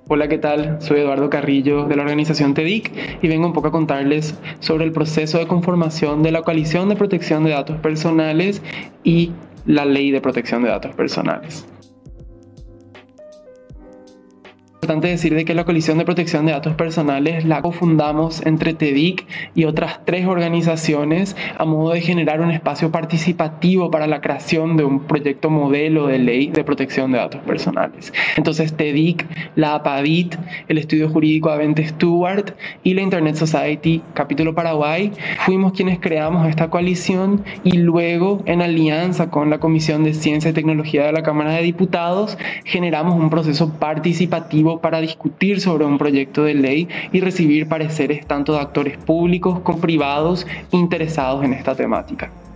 Hola, ¿qué tal? Soy Eduardo Carrillo de la organización TEDIC y vengo un poco a contarles sobre el proceso de conformación de la Coalición de Protección de Datos Personales y la Ley de Protección de Datos Personales. Es importante decir de que la Coalición de Protección de Datos Personales la cofundamos entre TEDIC y otras 3 organizaciones a modo de generar un espacio participativo para la creación de un proyecto modelo de ley de protección de datos personales. Entonces TEDIC, la APADIT, el Estudio Jurídico Avente Stewart y la Internet Society Capítulo Paraguay fuimos quienes creamos esta coalición y luego en alianza con la Comisión de Ciencia y Tecnología de la Cámara de Diputados generamos un proceso participativo para discutir sobre un proyecto de ley y recibir pareceres tanto de actores públicos como privados interesados en esta temática.